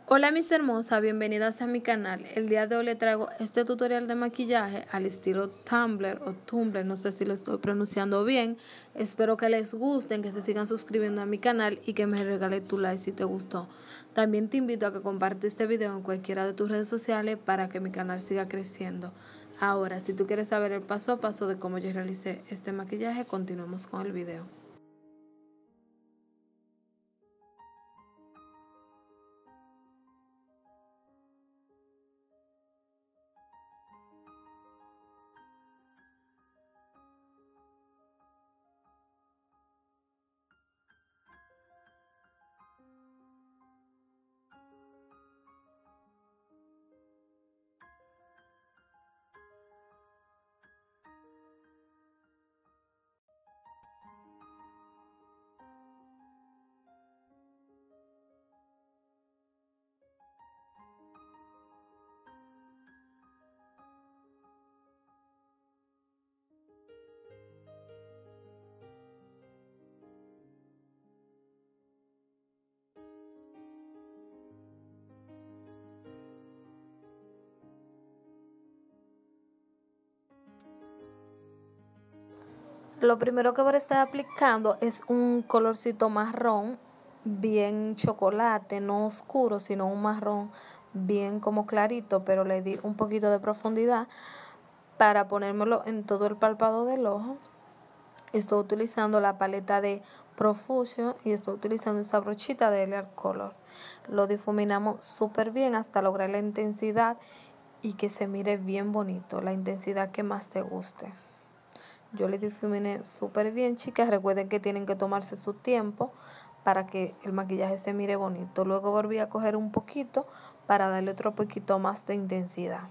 Hola mis hermosas, bienvenidas a mi canal. El día de hoy les traigo este tutorial de maquillaje al estilo Tumblr o Tumblr, no sé si lo estoy pronunciando bien. Espero que les gusten, que se sigan suscribiendo a mi canal y que me regales tu like si te gustó. También te invito a que compartas este video en cualquiera de tus redes sociales para que mi canal siga creciendo. Ahora, si tú quieres saber el paso a paso de cómo yo realicé este maquillaje, continuemos con el video. Lo primero que voy a estar aplicando es un colorcito marrón, bien chocolate, no oscuro, sino un marrón bien como clarito, pero le di un poquito de profundidad para ponérmelo en todo el párpado del ojo. Estoy utilizando la paleta de Profusion y estoy utilizando esa brochita de Real Color. Lo difuminamos súper bien hasta lograr la intensidad y que se mire bien bonito, la intensidad que más te guste. Yo le difuminé súper bien, chicas. Recuerden que tienen que tomarse su tiempo para que el maquillaje se mire bonito. Luego volví a coger un poquito para darle otro poquito más de intensidad.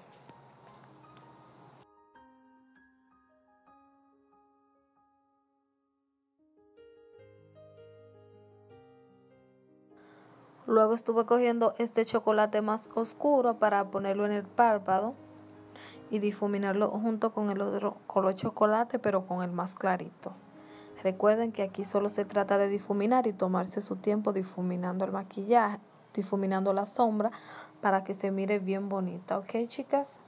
Luego estuve cogiendo este chocolate más oscuro para ponerlo en el párpado y difuminarlo junto con el otro color chocolate, pero con el más clarito. Recuerden que aquí solo se trata de difuminar y tomarse su tiempo difuminando el maquillaje, difuminando la sombra para que se mire bien bonita, ¿ok, chicas?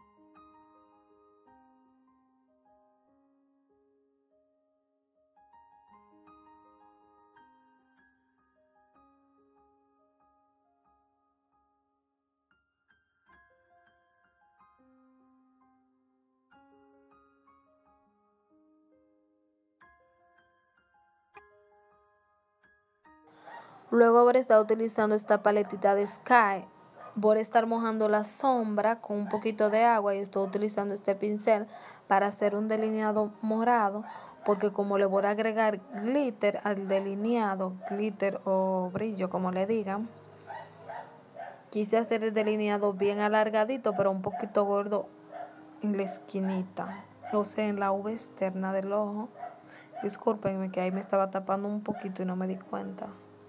Luego voy a estar utilizando esta paletita de Sky. Voy a estar mojando la sombra con un poquito de agua y estoy utilizando este pincel para hacer un delineado morado, porque como le voy a agregar glitter al delineado, glitter o brillo como le digan, quise hacer el delineado bien alargadito pero un poquito gordo en la esquinita, o sea en la V externa del ojo. Discúlpenme que ahí me estaba tapando un poquito y no me di cuenta.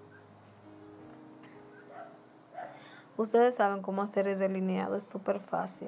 Ustedes saben cómo hacer el delineado, es súper fácil.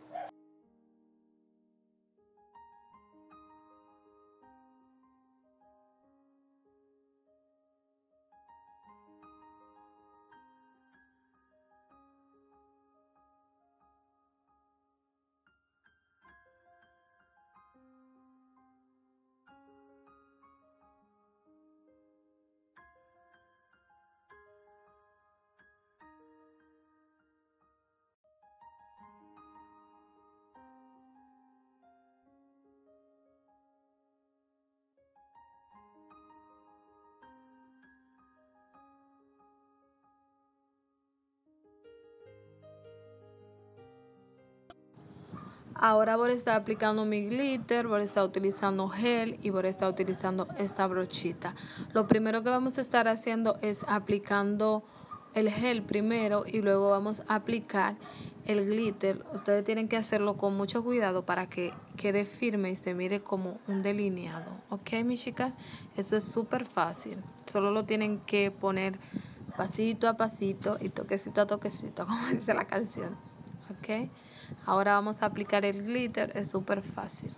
Ahora voy a estar aplicando mi glitter, voy a estar utilizando gel y voy a estar utilizando esta brochita. Lo primero que vamos a estar haciendo es aplicando el gel primero y luego vamos a aplicar el glitter. Ustedes tienen que hacerlo con mucho cuidado para que quede firme y se mire como un delineado. ¿Ok, mis chicas? Eso es súper fácil. Solo lo tienen que poner pasito a pasito y toquecito a toquecito, como dice la canción. ¿Ok? Ahora vamos a aplicar el glitter, es súper fácil.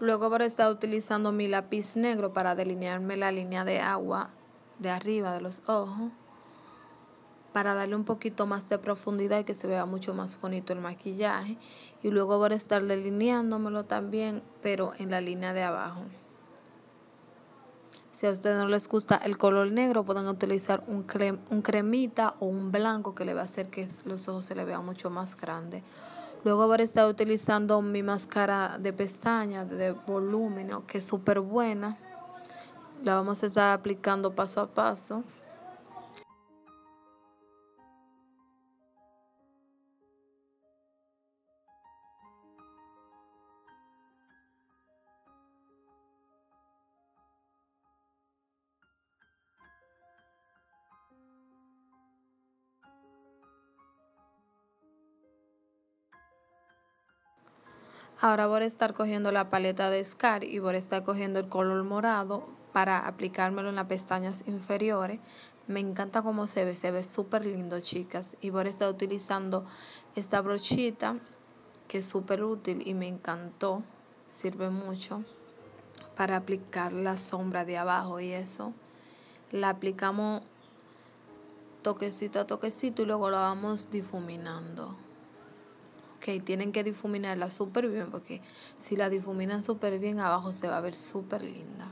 Luego voy a estar utilizando mi lápiz negro para delinearme la línea de agua de arriba de los ojos, para darle un poquito más de profundidad y que se vea mucho más bonito el maquillaje. Y luego voy a estar delineándomelo también, pero en la línea de abajo. Si a ustedes no les gusta el color negro, pueden utilizar un cremita o un blanco que le va a hacer que los ojos se le vean mucho más grandes. Luego voy a estar utilizando mi máscara de pestañas de volumen, ¿no?, que es súper buena. La vamos a estar aplicando paso a paso. Ahora voy a estar cogiendo la paleta de Scar y voy a estar cogiendo el color morado para aplicármelo en las pestañas inferiores. Me encanta cómo se ve súper lindo, chicas. Y voy a estar utilizando esta brochita que es súper útil y me encantó. Sirve mucho para aplicar la sombra de abajo y eso. La aplicamos toquecito a toquecito y luego la vamos difuminando. Ok, tienen que difuminarla súper bien porque si la difuminan súper bien, abajo se va a ver súper linda.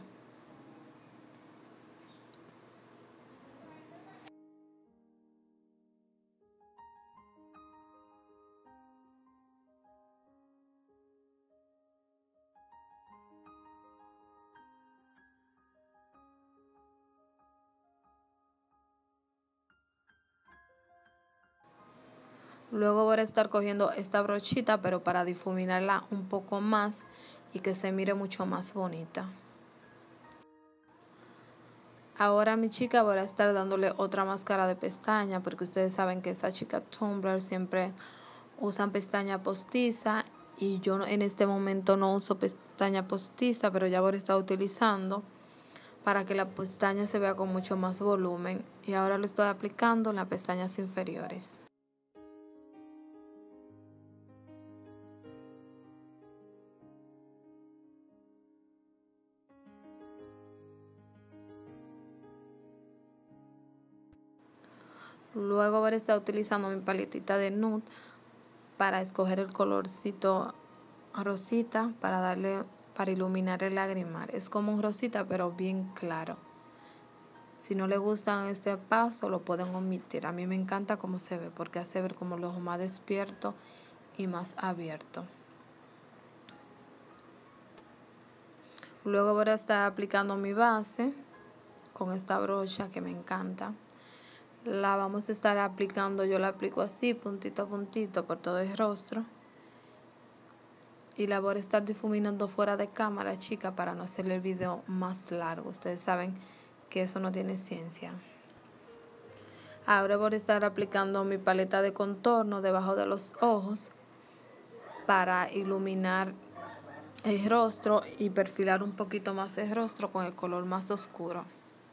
Luego voy a estar cogiendo esta brochita, pero para difuminarla un poco más y que se mire mucho más bonita. Ahora, mi chica, voy a estar dándole otra máscara de pestaña porque ustedes saben que esa chica Tumblr siempre usan pestaña postiza y yo en este momento no uso pestaña postiza, pero ya voy a estar utilizando para que la pestaña se vea con mucho más volumen. Y ahora lo estoy aplicando en las pestañas inferiores. Luego voy a estar utilizando mi paletita de nude para escoger el colorcito rosita para iluminar el lagrimal. Es como un rosita pero bien claro. Si no le gustan este paso lo pueden omitir. A mí me encanta cómo se ve porque hace ver como los ojos más despiertos y más abiertos. Luego voy a estar aplicando mi base con esta brocha que me encanta. La vamos a estar aplicando, yo la aplico así, puntito a puntito por todo el rostro. Y la voy a estar difuminando fuera de cámara, chica, para no hacerle el video más largo. Ustedes saben que eso no tiene ciencia. Ahora voy a estar aplicando mi paleta de contorno debajo de los ojos para iluminar el rostro y perfilar un poquito más el rostro con el color más oscuro.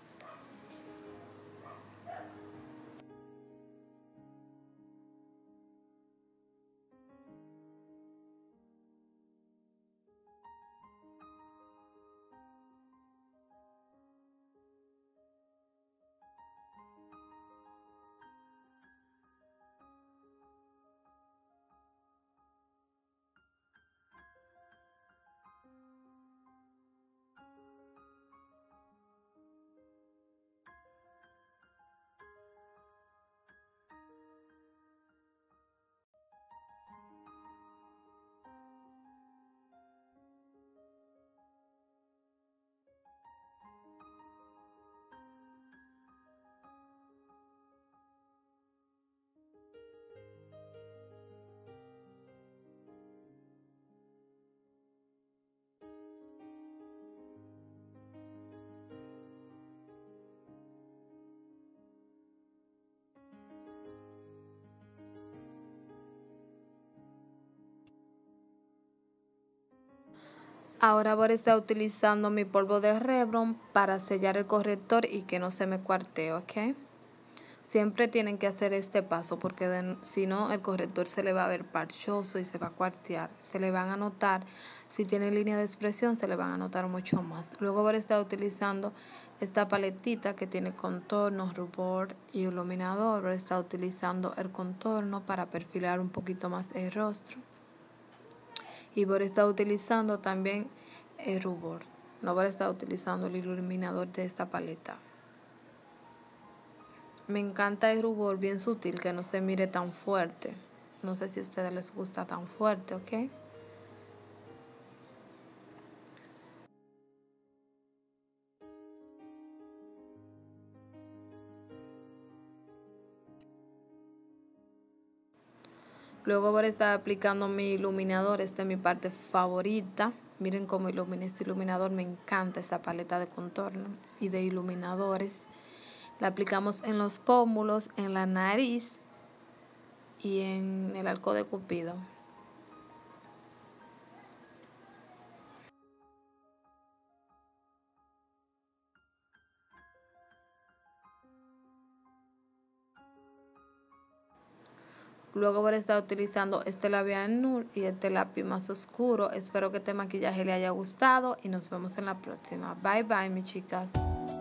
Ahora voy a estar utilizando mi polvo de Revlon para sellar el corrector y que no se me cuartee, ¿ok? Siempre tienen que hacer este paso porque si no el corrector se le va a ver parchoso y se va a cuartear. Se le van a notar, si tiene línea de expresión, se le van a notar mucho más. Luego voy a estar utilizando esta paletita que tiene contorno, rubor y iluminador. Voy a estar utilizando el contorno para perfilar un poquito más el rostro. Y voy a estar utilizando también el rubor. No voy a estar utilizando el iluminador de esta paleta. Me encanta el rubor bien sutil, que no se mire tan fuerte. No sé si a ustedes les gusta tan fuerte, ¿ok? Luego voy a estar aplicando mi iluminador. Esta es mi parte favorita. Miren cómo ilumina este iluminador. Me encanta esa paleta de contorno y de iluminadores. La aplicamos en los pómulos, en la nariz y en el arco de Cupido. Luego voy a estar utilizando este labial nude y este lápiz más oscuro. Espero que este maquillaje le haya gustado y nos vemos en la próxima. Bye bye, mis chicas.